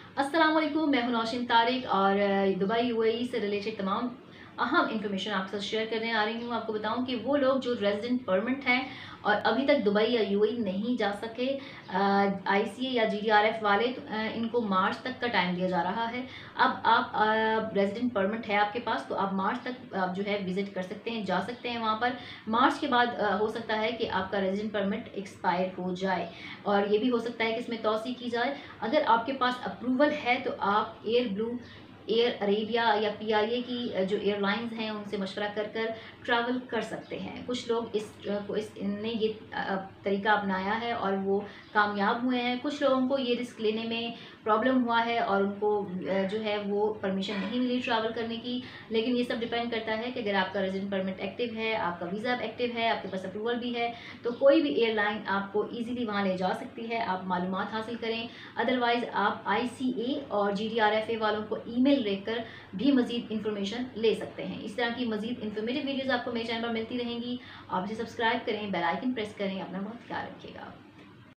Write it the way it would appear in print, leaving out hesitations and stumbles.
अस्सलाम वालेकुम, मैं हूं नौशीन तारिक और दुबई यूएई से रिलेटेड तमाम अहम इन्फॉर्मेशन आपके साथ शेयर करने आ रही हूं। आपको बताऊं कि वो लोग जो रेजिडेंट परमिट हैं और अभी तक दुबई या यूएई नहीं जा सके, आईसीए या जीडीआरएफ वाले, तो इनको मार्च तक का टाइम दिया जा रहा है। अब आप रेजिडेंट परमिट है आपके पास, तो आप मार्च तक आप जो है विजिट कर सकते हैं, जा सकते हैं वहाँ पर। मार्च के बाद हो सकता है कि आपका रेजिडेंट परमिट एक्सपायर हो जाए और ये भी हो सकता है कि इसमें तौसी की जाए। अगर आपके पास अप्रूवल है तो आप एयर ब्लू, एयर अरेबिया या पीआईए की जो एयरलाइंस हैं उनसे मशवरा कर कर ट्रैवल कर सकते हैं। कुछ लोग इनने ये तरीका अपनाया है और वो कामयाब हुए हैं। कुछ लोगों को ये रिस्क लेने में प्रॉब्लम हुआ है और उनको जो है वो परमिशन नहीं मिली ट्रैवल करने की। लेकिन ये सब डिपेंड करता है कि अगर आपका रेजिडेंट परमिट एक्टिव है, आपका वीज़ा एक्टिव है, आपके पास अप्रूवल भी है, तो कोई भी एयरलाइन आपको ईजिली वहाँ ले जा सकती है। आप मालूमात हासिल करें। अदरवाइज़ आप आईसीए और जीडीआरएफए वालों को ईमेल लेकर भी मज़ीद इन्फॉर्मेशन ले सकते हैं। इस तरह की मज़ीद इन्फॉर्मेटिव वीडियोज़ आपको मेरे चैनल पर मिलती रहेंगी। आप इसे सब्सक्राइब करें, बेल आइकन प्रेस करें। अपना बहुत ख्याल रखिएगा।